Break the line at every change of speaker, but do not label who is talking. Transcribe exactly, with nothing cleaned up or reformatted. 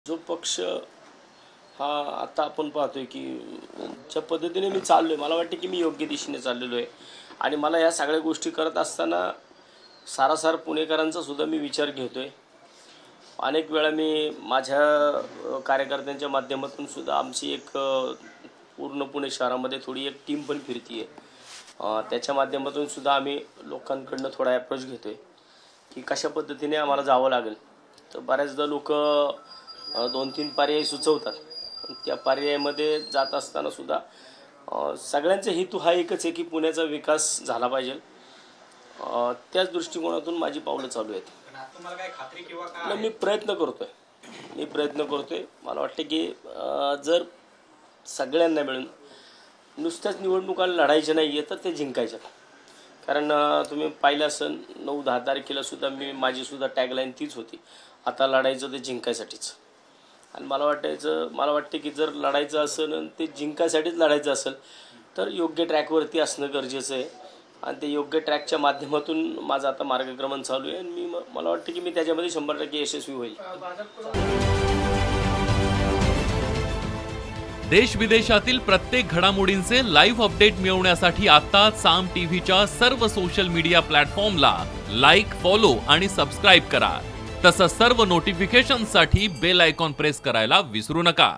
जो पक्ष हा आता आपण पाहतोय की ज्या पद्धतीने मी चाललोय, मला वाटतं की मी योग्य दिशेने चाललेलो आहे आणि मला या सगळ्या गोष्टी करत असताना सारासार पुणेकरांचा सुद्धा मी विचार घेतोय। अनेक वेळा मी माझ्या कार्यकर्त्यांच्या माध्यमातून सुद्धा आमची एक पूर्ण पुणे शहरामध्ये थोडी एक टीम पण फिरतीये, त्याच्या माध्यमातून सुद्धा आम्ही लोकांकडून थोडा अप्रोच घेतोय की कशा पद्धतीने आम्हाला जावं लागेल। तर बऱ्याचदा लोक दोन तीन पर्याय सुचवतात, त्या पर्यायामध्ये जात असताना सुद्धा सगळ्यांचा हेतू हा एकच आहे की पुण्याचा विकास झाला पाहिजे। त्याच दृष्टिकोनातून माझी पावलं चालू आहेत।
तुम्हाला काय खात्री किंवा काय
मी प्रयत्न करतोय मी प्रयत्न करतोय मला वाटतं की जर सगळ्यांना मिळून नुसत्याच निवडणुका लढायच्या नाहीये तर ते जिंकायच्या। कारण तुम्ही पाहिलं असेल नऊ दहा तारखेला सुद्धा मी माझी सुद्धा टॅगलाईन तीच होती, आता लढायचं ते जिंकायसाठीच। आणि मला वाटायचं मला वाटतं की जर लढायचं असेल आणि ते जिंकायसाठीच लढायचं असेल तर योग्य ट्रॅकवरती असणं गरजेचं आहे आणि ते योग्य ट्रॅकच्या माध्यमातून माझं आता मार्गक्रमण चालू आहे आणि मी मला वाटतं की मी त्याच्यामध्ये शंभर टक्के यशस्वी होईल।
देश विदेशातील प्रत्येक घडामोडींचे लाईव्ह अपडेट मिळवण्यासाठी आता साम टीव्हीच्या सर्व सोशल मीडिया प्लॅटफॉर्मला लाईक, फॉलो आणि सबस्क्राईब करा। तसंच सर्व नोटिफिकेशनसाठी बेल आयकॉन प्रेस करायला विसरू नका।